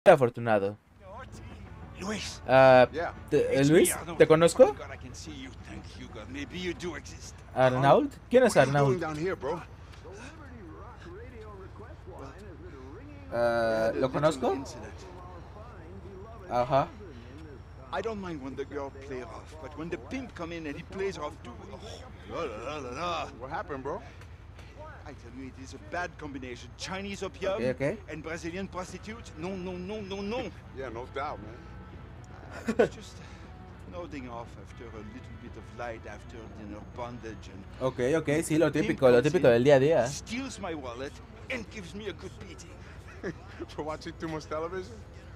afortunado. Luis. Luis, ¿te conozco? ¿Arnault? ¿Quién es Arnault? ¿Lo conozco? Ajá. I don't mind when the girl plays rough, but when the pimp come in and he plays rough too. What happened, bro? I tell you, it is a bad combination. Chinese opium and Brazilian prostitutes. No, no, no, no, no. Yeah, no doubt, man. I was just nodding off after a little bit of light after dinner bondage and. Ok, sí, lo típico del día a día. Steals my wallet and gives me a good beating. For watching too much television?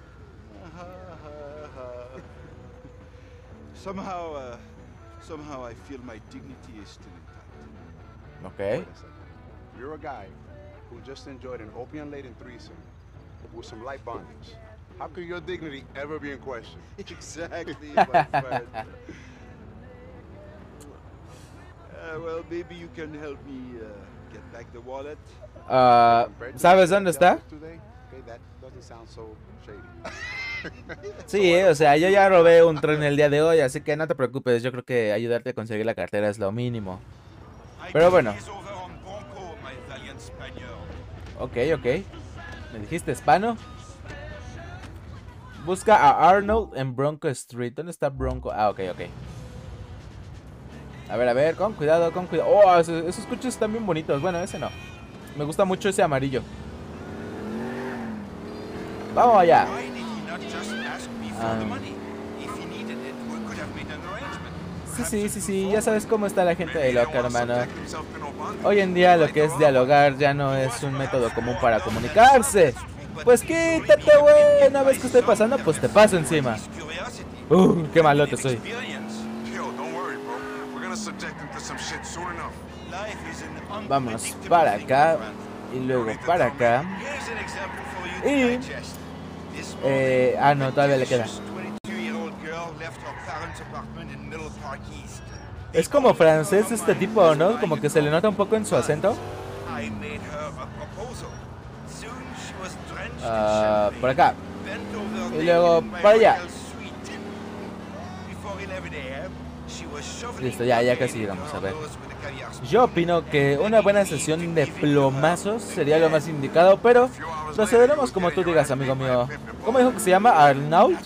Somehow I feel my dignity is still intact. Okay. Wait a second. You're a guy who just enjoyed an opium-laden threesome with some light bondage. How could your dignity ever be in question? Exactly, my friend. Well, maybe you can help me get back the wallet. ¿Sabes dónde está? Okay, that doesn't sound so shady. Sí, o sea, yo ya robé un tren el día de hoy, así que no te preocupes, yo creo que ayudarte a conseguir la cartera es lo mínimo. Pero bueno. Ok. ¿Me dijiste hispano? Busca a Arnold en Bronco Street. ¿Dónde está Bronco? Ah, ok. A ver, con cuidado. Oh, esos coches están bien bonitos. Bueno, ese no. Me gusta mucho ese amarillo. Vamos allá. Sí, ya sabes cómo está la gente de loca, hermano. Hoy en día lo que es dialogar ya no es un método común para comunicarse. Pues quítate, güey. Una vez que estoy pasando, pues te paso encima. Qué malote soy. Vámonos para acá y luego para acá. Y... no, todavía le queda. Es como francés este tipo, ¿no? Como que se le nota un poco en su acento. Por acá. Y luego para allá. Listo, ya casi llegamos, a ver. Yo opino que una buena sesión de plomazos sería lo más indicado, pero procederemos como tú digas, amigo mío. ¿Cómo dijo que se llama? ¿Arnault?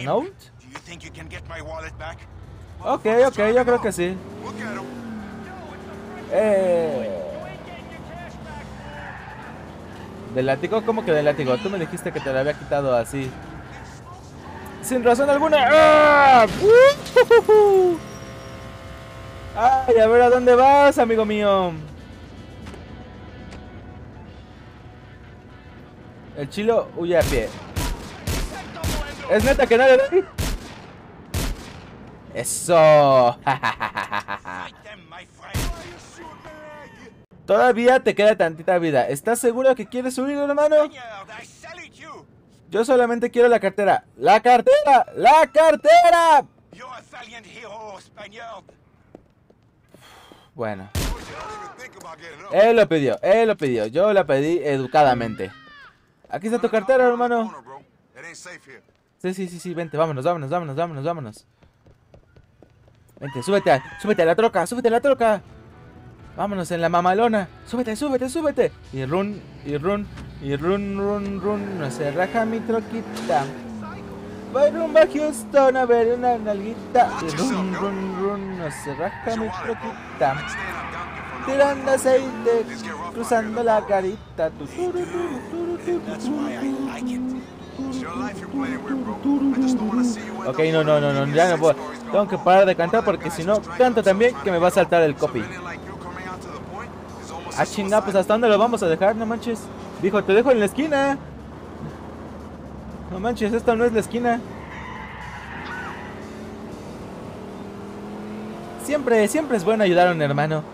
Ok, yo creo que sí. ¿Del látigo? ¿Cómo que del látigo? Tú me dijiste que te lo había quitado así, sin razón alguna. ¡Ah! Ay, a ver a dónde vas, amigo mío. El chilo huye a pie. Es neta que no le doy. Eso. Todavía te queda tantita vida. ¿Estás seguro que quieres subir, hermano? Yo solamente quiero la cartera. ¡La cartera! ¡La cartera! Bueno. Él lo pidió. Yo la pedí educadamente. Aquí está tu cartera, hermano. Sí, vente, vámonos. Vente, súbete a la troca. Vámonos en la mamalona. Súbete. Y run. No se raja mi troquita. Voy rumbo a Houston a ver una nalguita. Y run. No se raja mi troquita. Tirando aceite, cruzando la carita. Ok, no, ya no puedo. Tengo que parar de cantar porque si no canto también que me va a saltar el copy. Ah, chinga, pues hasta dónde lo vamos a dejar, no manches. Dijo, te dejo en la esquina. No manches, esta no es la esquina. Siempre es bueno ayudar a un hermano.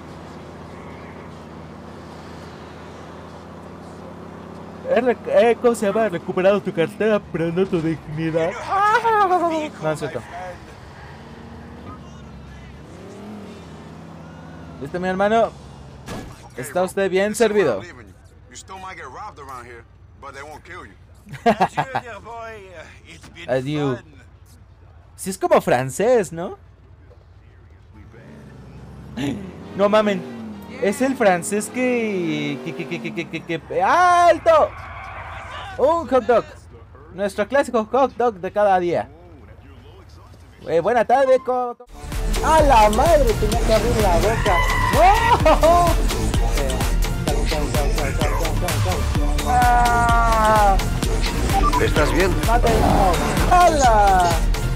¿Cómo se llama? Recuperado tu cartera, pero no tu dignidad. No, es cierto. ¿Listo, mi hermano? Está usted bien servido. Adiós. Si es como francés, ¿no? No mamen. Es el francés que... ¡Alto! Un hot dog. Nuestro clásico hot dog de cada día. Buena tarde, ¡a la madre! Tenía que abrir la boca. ¡No! ¡Ah! ¿Estás bien? ¡Mátelo! ¡Hala!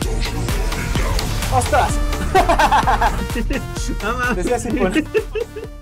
¡Ostras! Decía así por...